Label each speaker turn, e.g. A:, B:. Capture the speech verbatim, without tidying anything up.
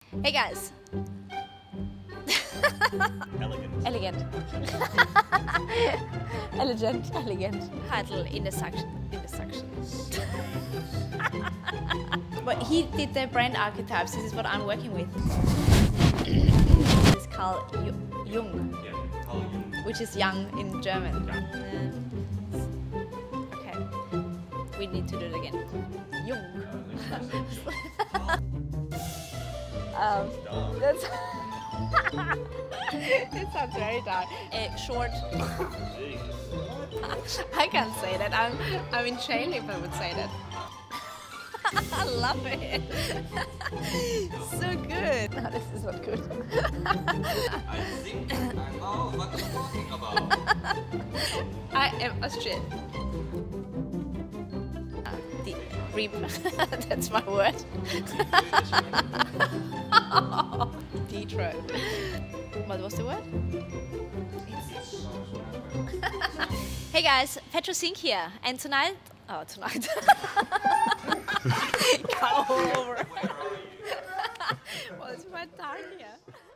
A: Hey guys.
B: Elegant.
A: Elegant. Elegant. Elegant. Title intersection. Intersection. But he did the brand archetypes. This is what I'm working with. It's called Jung.
B: Yeah, Carl Jung.
A: Which is young in German.
B: Yeah.
A: Uh, okay. We need to do it again. Jung. um, that's it sounds very dark. Uh, short. I can't say that. I'm I'm in jail if I would say that. I love it. So good. No, this is not good.
C: I think I know what you're talking about.
A: I am Austrian. Uh, the re That's my word. Detroit. What was the word? Hey guys, Petro Sink here, and tonight, oh tonight, come over. Well, it's quite dark here.